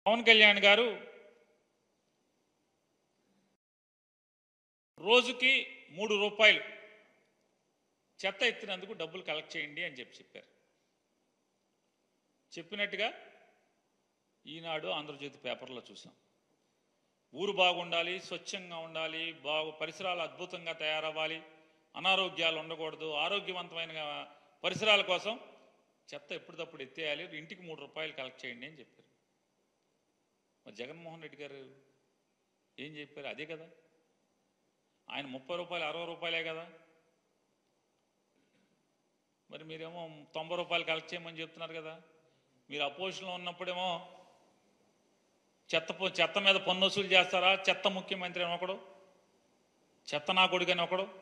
పవన్ కళ్యాణ్ గారు రోజుకి 3 రూపాయలు చెత్త ఎత్తినందుకు డబ్బులు కలెక్ట్ చేయండి అని చెప్పారు. చెప్పినట్టుగా ఈనాడు ఆంధ్రజ్యోతి పేపర్లో చూసాం. ఊరు బాగుండాలి, స్వచ్ఛంగా ఉండాలి, పరిసరాలు అద్భుతంగా తయారవ్వాలి, అనారోగ్యాలు ఉండకూడదు, ఆరోగ్యవంతమైన పరిసరాల కోసం చెత్త ఎప్పటికప్పుడు ఎత్తేయాలి, ఇంటికి 3 రూపాయలు కలెక్ట్ చేయండి అని చెప్పారు. మరి జగన్మోహన్ రెడ్డి గారు ఏం చెప్పారు? అదే కదా. ఆయన 30 రూపాయలు 60 రూపాయలే కదా. మరి మీరేమో 90 రూపాయలు కలెక్ట్ చేయమని చెప్తున్నారు కదా. మీరు అపోజిషన్లో ఉన్నప్పుడేమో చెత్త మీద పన్ను వసూలు చేస్తారా? చెత్త ముఖ్యమంత్రి అని ఒకడు, చెత్త నా కొడుకు అని ఒకడు.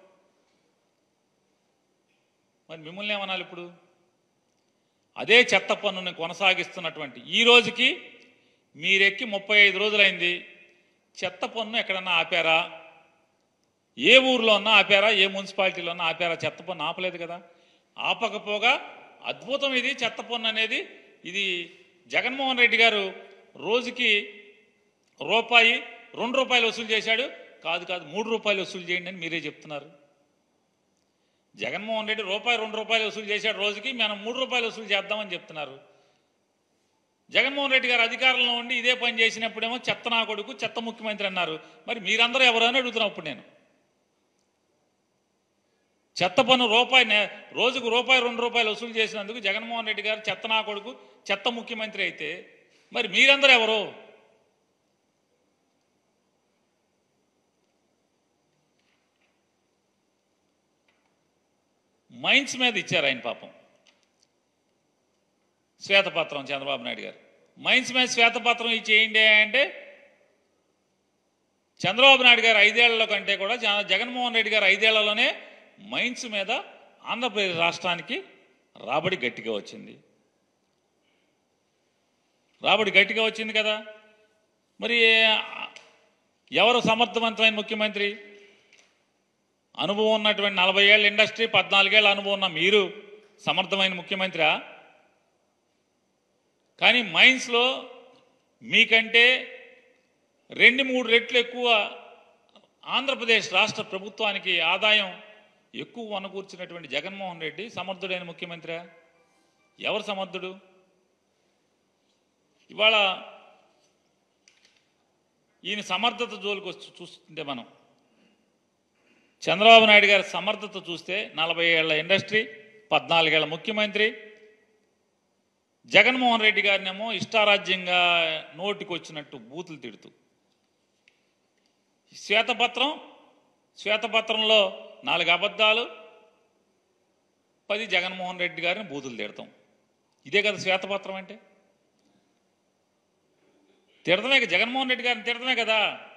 మరి మిమ్మల్ని ఏమనాలి ఇప్పుడు? అదే చెత్త పన్నుని కొనసాగిస్తున్నటువంటి ఈ రోజుకి మీరెక్కి 35 రోజులైంది. చెత్త పన్ను ఎక్కడన్నా ఆపారా? ఏ ఊర్లో ఉన్నా ఆపారా? ఏ మున్సిపాలిటీలో ఉన్నా ఆపారా? చెత్త పన్ను ఆపలేదు కదా. ఆపకపోగా అద్భుతం ఇది చెత్త పన్ను అనేది. ఇది జగన్మోహన్ రెడ్డి గారు రోజుకి రూపాయి 2 రూపాయలు వసూలు చేశాడు. కాదు 3 రూపాయలు వసూలు చేయండి అని మీరే చెప్తున్నారు. జగన్మోహన్ రెడ్డి రూపాయి 2 రూపాయలు వసూలు చేశాడు రోజుకి, మనం 3 రూపాయలు వసూలు చేద్దామని చెప్తున్నారు. జగన్మోహన్ రెడ్డి గారు అధికారంలో ఉండి ఇదే పని చేసినప్పుడేమో చెత్త నా కొడుకు, చెత్త ముఖ్యమంత్రి అన్నారు. మరి మీరందరూ ఎవరు అని అడుగుతున్నప్పుడు నేను చెత్త పన్ను రోజుకు రూపాయి 2 రూపాయలు వసూలు చేసినందుకు జగన్మోహన్ రెడ్డి గారు చెత్త నా కొడుకు, చెత్త ముఖ్యమంత్రి అయితే మరి మీరందరూ ఎవరు? మైన్స్ మీద ఇచ్చారు ఆయన పాపం శ్వేతపత్రం. చంద్రబాబు నాయుడు గారు మైన్స్ మీద శ్వేతపత్రం ఇచ్చేయండి అంటే చంద్రబాబు నాయుడు గారు 5 ఏళ్ల కంటే కూడా జగన్మోహన్ రెడ్డి గారు 5 ఏళ్లలోనే మైన్స్ మీద ఆంధ్రప్రదేశ్ రాష్ట్రానికి రాబడి గట్టిగా వచ్చింది కదా. మరి ఎవరు సమర్థవంతమైన ముఖ్యమంత్రి? అనుభవం ఉన్నటువంటి 40 ఏళ్ళ ఇండస్ట్రీ, 14 ఏళ్ళ అనుభవం ఉన్న మీరు సమర్థమైన ముఖ్యమంత్రి. కానీ మైన్స్లో మీకంటే 2-3 రెట్లు ఎక్కువ ఆంధ్రప్రదేశ్ రాష్ట్ర ప్రభుత్వానికి ఆదాయం ఎక్కువ అనుకూర్చినటువంటి జగన్మోహన్ రెడ్డి సమర్థుడైన ముఖ్యమంత్రి. ఎవరు సమర్థుడు? ఇవాళ ఈయన సమర్థత జోలికి వచ్చి చూస్తుంటే మనం చంద్రబాబు నాయుడు గారి సమర్థత చూస్తే 40 ఏళ్ల ఇండస్ట్రీ, 14 ఏళ్ల ముఖ్యమంత్రి. జగన్మోహన్ రెడ్డి గారినేమో ఇష్టారాజ్యంగా నోటికి వచ్చినట్టు బూతులు తిడుతూ శ్వేతపత్రంలో 4 అబద్ధాలు, 10 జగన్మోహన్ రెడ్డి గారిని బూతులు తిడతాం. ఇదే కదా శ్వేతపత్రం అంటే. తిడతమే, జగన్మోహన్ రెడ్డి గారిని తిడతమే కదా.